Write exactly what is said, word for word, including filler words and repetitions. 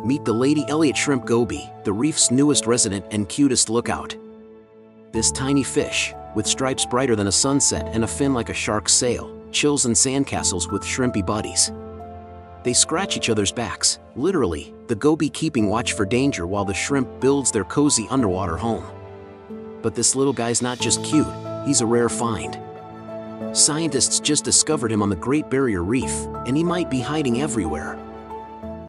Meet the Lady Elliot Shrimp Goby, the reef's newest resident and cutest lookout. This tiny fish, with stripes brighter than a sunset and a fin like a shark's sail, chills in sandcastles with shrimpy buddies. They scratch each other's backs, literally, the goby keeping watch for danger while the shrimp builds their cozy underwater home. But this little guy's not just cute, he's a rare find. Scientists just discovered him on the Great Barrier Reef, and he might be hiding everywhere.